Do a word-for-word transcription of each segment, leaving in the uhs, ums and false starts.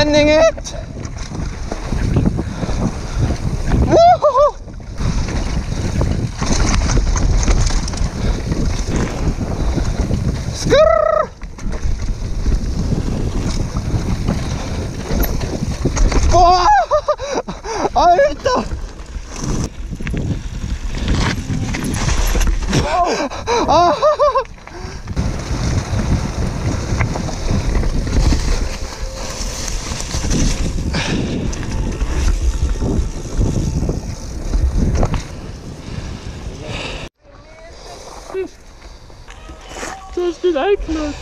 Ending it! Woohoo! Skrrr! Boah! Alter! Oh. Ah. Das ist ein Knopf.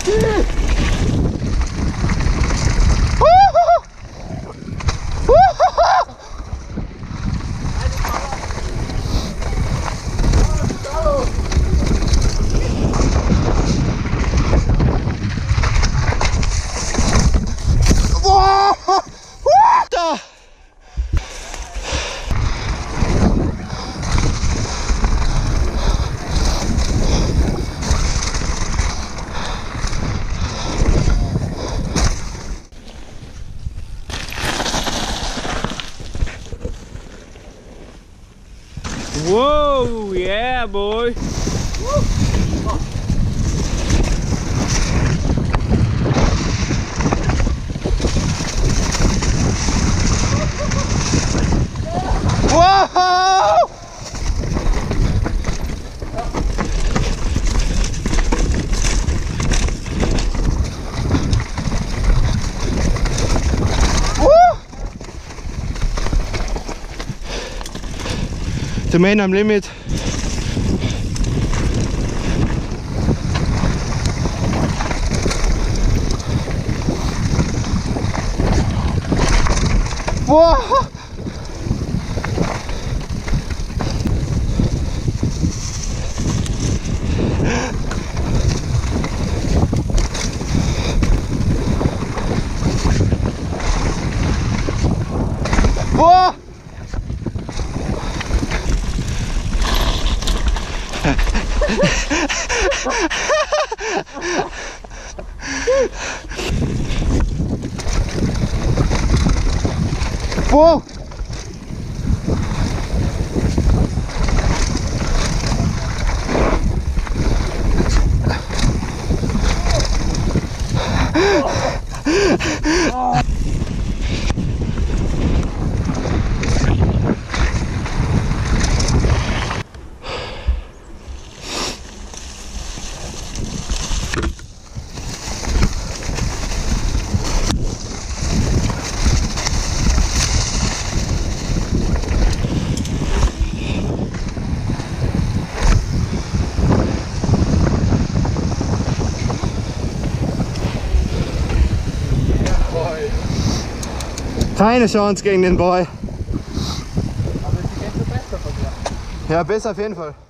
Whoa, yeah, boy. Wow! The man am Limit. Wow! Wow! Whoa! Oh. Keine Chance gegen den Boy. Aber sie geht so besser von dir. Ja, besser auf jeden Fall.